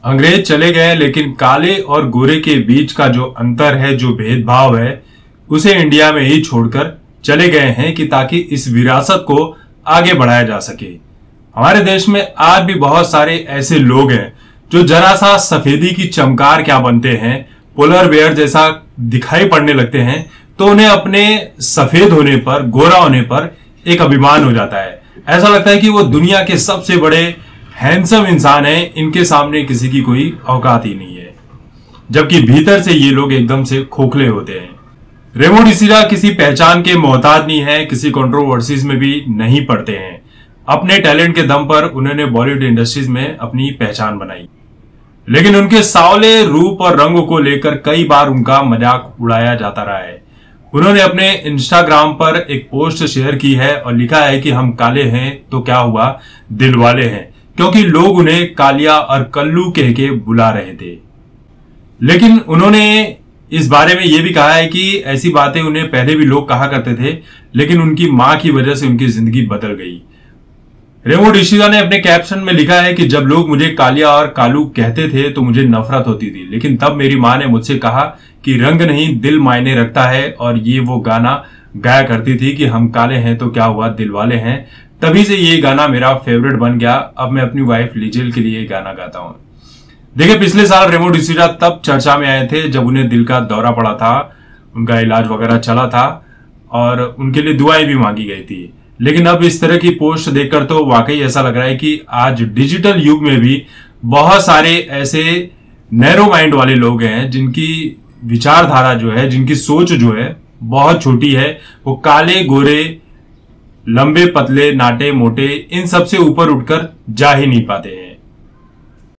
अंग्रेज चले गए, लेकिन काले और गोरे के बीच का जो अंतर है, जो भेदभाव है, उसे इंडिया में ही छोड़कर चले गए हैं कि ताकि इस विरासत को आगे बढ़ाया जा सके। हमारे देश में आज भी बहुत सारे ऐसे लोग हैं जो जरा सा सफेदी की चमकार क्या बनते हैं, पोलर बेयर जैसा दिखाई पड़ने लगते हैं, तो उन्हें अपने सफेद होने पर, गोरा होने पर एक अभिमान हो जाता है। ऐसा लगता है कि वो दुनिया के सबसे बड़े हैंडसम इंसान हैं, इनके सामने किसी की कोई औकात ही नहीं है, जबकि भीतर से ये लोग एकदम से खोखले होते हैं। रेमो डिसूजा किसी पहचान के मोहताज नहीं है, किसी कंट्रोवर्सीज में भी नहीं पड़ते हैं। अपने टैलेंट के दम पर उन्होंने बॉलीवुड इंडस्ट्रीज में अपनी पहचान बनाई, लेकिन उनके सांवले रूप और रंग को लेकर कई बार उनका मजाक उड़ाया जाता रहा है। उन्होंने अपने इंस्टाग्राम पर एक पोस्ट शेयर की है और लिखा है कि हम काले हैं तो क्या हुआ, दिल वाले हैं, क्योंकि लोग उन्हें कालिया और कल्लू कह के बुला रहे थे। लेकिन उन्होंने इस बारे में यह भी कहा है कि ऐसी बातें उन्हें पहले भी लोग कहा करते थे, लेकिन उनकी मां की वजह से उनकी जिंदगी बदल गई। रेमो डिसूजा ने अपने कैप्शन में लिखा है कि जब लोग मुझे कालिया और कालू कहते थे तो मुझे नफरत होती थी, लेकिन तब मेरी मां ने मुझसे कहा कि रंग नहीं दिल मायने रखता है, और ये वो गाना गाया करती थी कि हम काले हैं तो क्या हुआ, दिल वाले हैं। तभी से ये गाना मेरा फेवरेट बन गया। अब मैं अपनी वाइफ लिजिल के लिए ये गाना गाता हूँ। देखिए, पिछले साल रेमो डिसूजा तब चर्चा में आए थे जब उन्हें दिल का दौरा पड़ा था, उनका इलाज वगैरह चला था और उनके लिए दुआएं भी मांगी गई थी। लेकिन अब इस तरह की पोस्ट देखकर तो वाकई ऐसा लग रहा है कि आज डिजिटल युग में भी बहुत सारे ऐसे नैरो माइंड वाले लोग हैं जिनकी विचारधारा जो है, जिनकी सोच जो है बहुत छोटी है। वो काले गोरे, लंबे पतले, नाटे मोटे, इन सब से ऊपर उठकर जा ही नहीं पाते हैं।